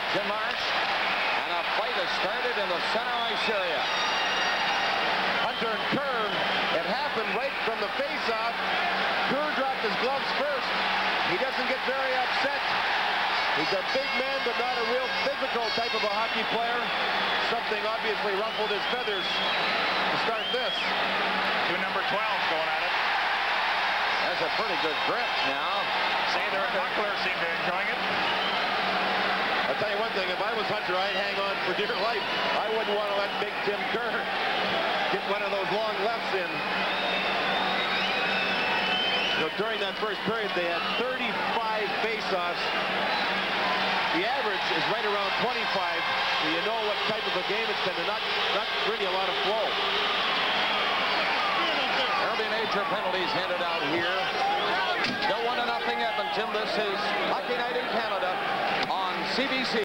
Jim Marsh. And a fight has started in the center ice area. Hunter and Kerr, it happened right from the face-off. Kerr dropped his gloves first. He doesn't get very upset. He's a big man, but not a real physical type of a hockey player. Something obviously ruffled his feathers to start this. Two number 12s going at it. That's a pretty good grip now. See, their buckler seemed to be enjoying it. I'll tell you one thing, if I was Hunter, I'd hang on for dear life. I wouldn't want to let big Tim Kerr get one of those long lefts in. You know, during that first period, they had 35 face-offs. The average is right around 25. So you know what type of a game it's been. They're not really a lot of flow. There'll be major penalties handed out here. Still 1-0 Edmonton. This is Hockey Night in Canada on CBC.